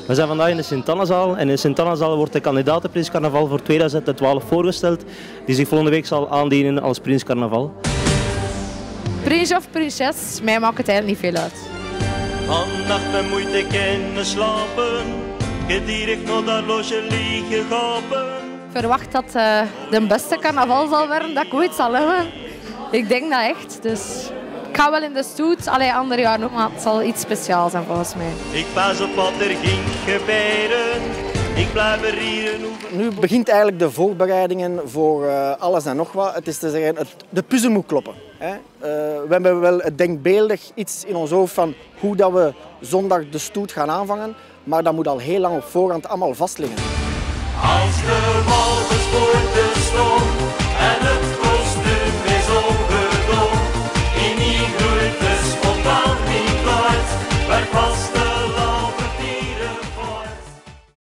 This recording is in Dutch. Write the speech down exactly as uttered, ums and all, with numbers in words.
We zijn vandaag in de Sint-Annazaal en in de Sint-Annazaal wordt de kandidaat Prins Carnaval voor tweeduizend twaalf voorgesteld, die zich volgende week zal aandienen als Prins Carnaval. Prins of prinses, mij maakt het eigenlijk niet veel uit. Vannacht met moeite kunnen slapen, gedierig naar dat loge liggen gapen. Ik verwacht dat uh, de beste carnaval zal worden dat ik ooit zal hebben. Ik denk dat echt, dus ik ga wel in de stoet, alle andere jaar nog, maar het zal iets speciaals zijn volgens mij. Ik pas op wat er ging gebeuren, ik blijf er hier. Nu begint eigenlijk de voorbereidingen voor uh, alles en nog wat. Het is te zeggen, het, de puzzel moet kloppen. Hè. Uh, we hebben wel het denkbeeldig iets in ons hoofd van hoe dat we zondag de stoet gaan aanvangen, maar dat moet al heel lang op voorhand allemaal vast liggen. Als de wal gespoord is stond.